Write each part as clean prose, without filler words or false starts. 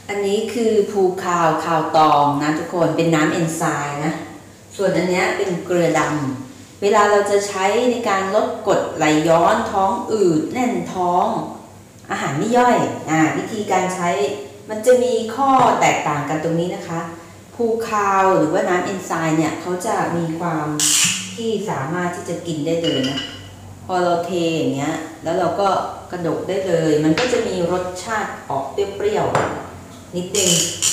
อันนี้คือภูคาวตองนะทุกคนเป็นน้ำเอนไซม์นะส่วนอันนี้เป็นเกลือดำเวลาเราจะใช้ในการลดกรดไหลย้อนท้องอืดแน่นท้องอาหารไม่ย่อยวิธีการใช้มันจะมีข้อแตกต่างกันตรงนี้นะคะภูคาวหรือว่าน้ำเอนไซม์เนี่ยเขาจะมีความที่สามารถที่จะกินได้เลยนะพอเราเทอย่างเงี้ยแล้วเราก็กระดกได้เลยมันก็จะมีรสชาติออกเปรี้ยวๆนิดนึง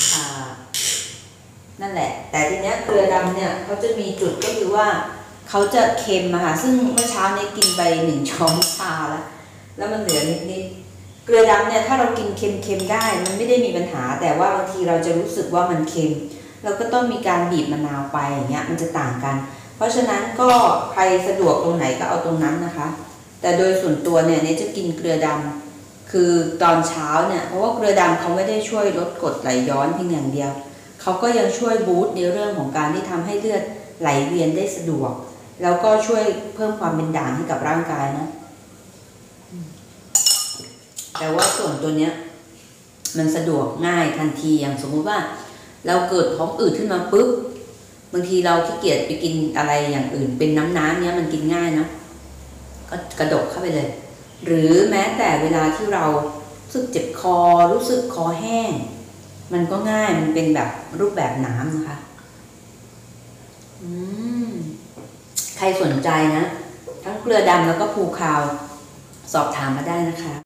นั่นแหละแต่ทีเนี้ยเกลือดำเนี่ยเขาจะมีจุดก็คือว่าเขาจะเค็มค่ะซึ่งเมื่อเช้านี้กินไป1 ช้อนชาแล้วมันเหลือนิดเกลือดำเนี่ยถ้าเรากินเค็มได้มันไม่ได้มีปัญหาแต่ว่าบางทีเราจะรู้สึกว่ามันเค็มเราก็ต้องมีการบีบมะนาวไปอย่างเงี้ยมันจะต่างกันเพราะฉะนั้นก็ใครสะดวกตรงไหนก็เอาตรงนั้นนะคะแต่โดยส่วนตัวเนี่ยจะกินเกลือดำคือตอนเช้าเนี่ยเพราะว่าเกลือดำเขาไม่ได้ช่วยลดกรดไหลย้อนเพียงอย่างเดียวเขาก็ยังช่วยบูสต์ในเรื่องของการที่ทำให้เลือดไหลเวียนได้สะดวกแล้วก็ช่วยเพิ่มความเป็นด่างให้กับร่างกายนะแต่ว่าส่วนตัวเนี้ยมันสะดวกง่ายทันทีอย่างสมมุติว่าเราเกิดท้องอืดขึ้นมาปุ๊บบางทีเราขี้เกียจไปกินอะไรอย่างอื่นเป็นน้ำเนี้ยมันกินง่ายนะก็กระดกเข้าไปเลยหรือแม้แต่เวลาที่เรารู้สึกเจ็บคอรู้สึกคอแห้งมันก็ง่ายมันเป็นแบบรูปแบบน้ำนะคะใครสนใจนะทั้งเกลือดำแล้วก็ภูคาวสอบถามมาได้นะคะ